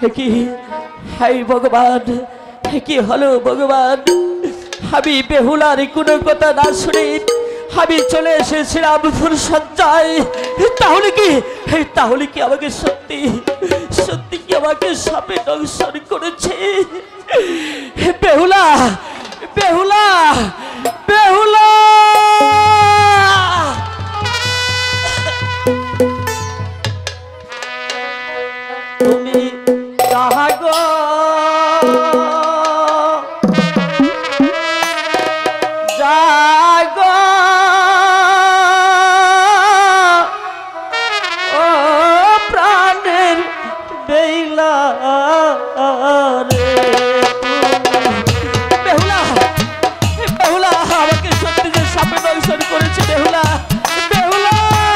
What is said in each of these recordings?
কি হাই ভগবান, কি হলো ভগবান? আমি বেহুলার কোনো কথা না শুনে আমি চলে এসেছিলাম সজ্জায়। তাহলে কি আমাকে সত্যি সত্যি কি আমাকে সাপে দংশন করেছে? বেহুলা, বেহুলা, বেহুলা! তুমি কাহাগো জাগো ও প্রাণের বেলা রে। বেহুলা, বেহুলা, আমাকে সত্যি যে সাপে দংশন করেছে। বেহুলা, বেহুলা!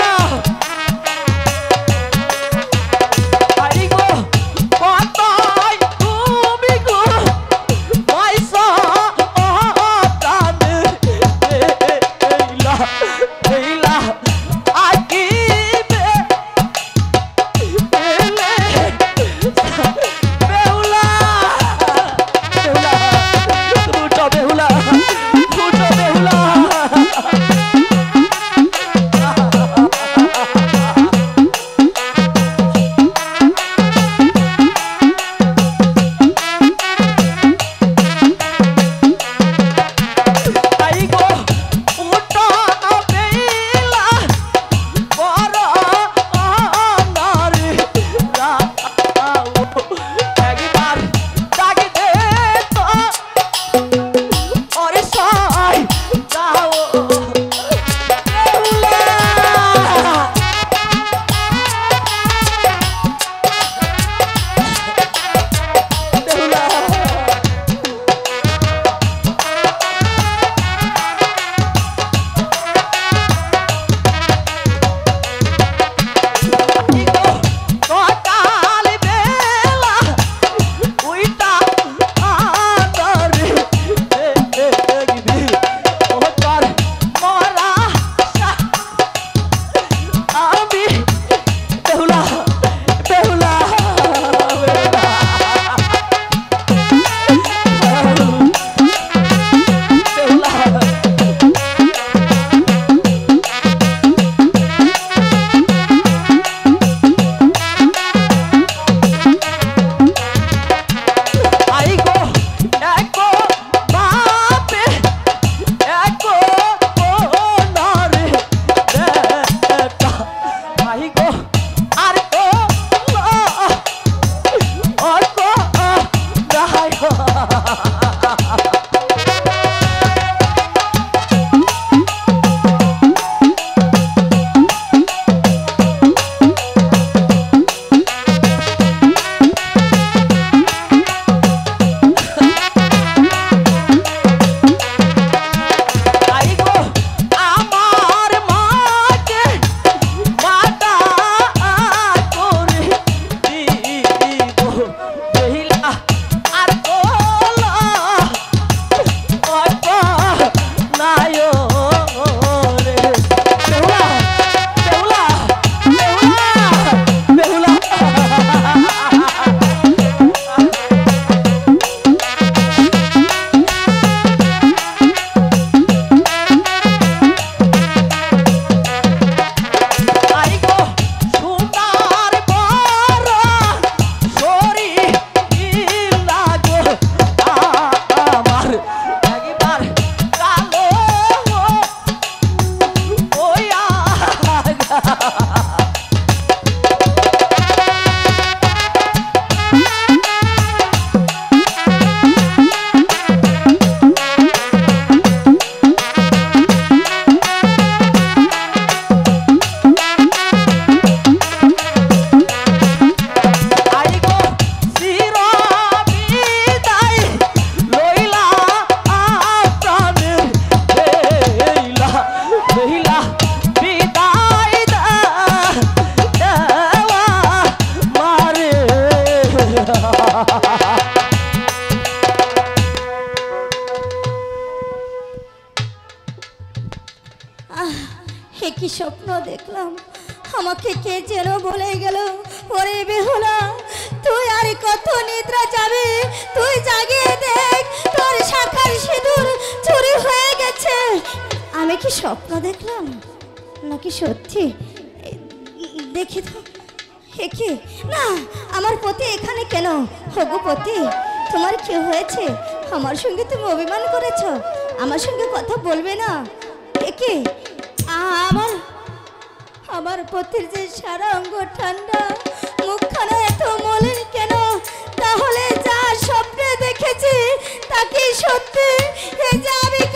কি স্বপ্ন দেখলাম, আমাকে কে যেন বলে গেল, ওরে বেহুলা তুই আর কত নিদ্রা যাবে? তুই জাগিয়ে দেখ, তোর শাখার সিঁদুর চুরি হয়ে গেছে। আমি কি স্বপ্ন দেখলাম নাকি সত্যি? দেখি তো, কি না, আমার পতি এখানে কেন? হগু পতি, তোমার কি হয়েছে? আমার সঙ্গে তুমি অভিমান করেছ, আমার সঙ্গে কথা বলবে না? একে আমার আমার পতির যে সারা অঙ্গ ঠান্ডা, মুখখানা এত মলিন কেন? তাহলে যা স্বপ্নে দেখেছি তা কি সত্যি? এই যে আমি